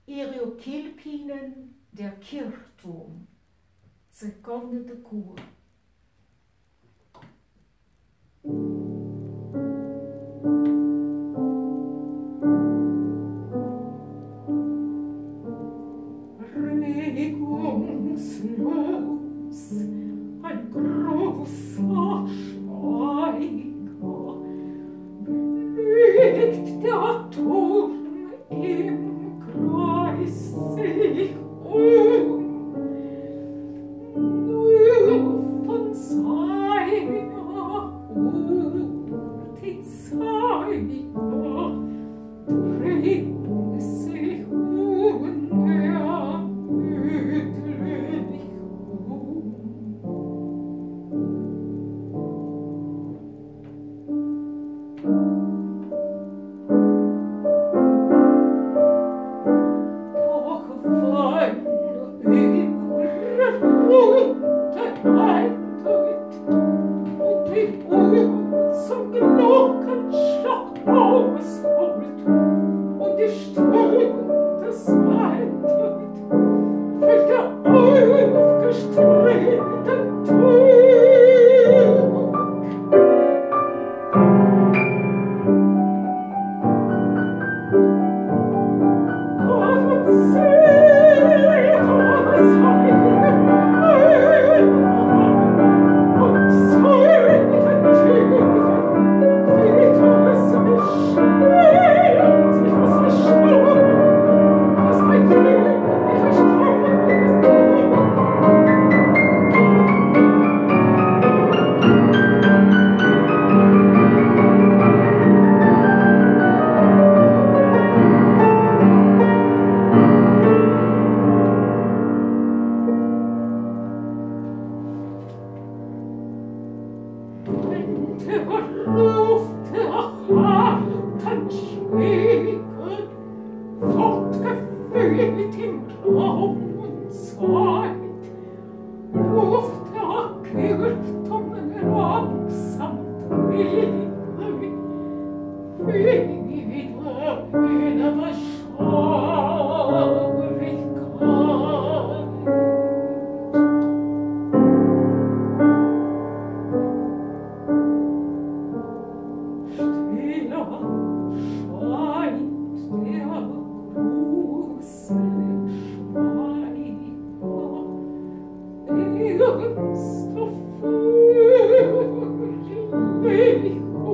Eriokilpinen, der Kirchturm, zerkonnete Kur. Regungslos, ein großer Schweiger, legt der Turm im Kreis sich nur von seiner Hut die Zeiger drehen sich unermüdlich Doch wann ihre Runde eintritt und die Uhr zum Glockenschlag ausholt und die Stunde eintritt, fällt der aufgestrebte Tag. Der Ruf der harten Schläge, fortgeführt im Raum und Zeit, ruft der Kirchturm langsam träge, wieder in der Beschaulichkeit.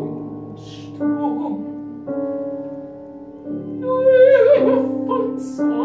So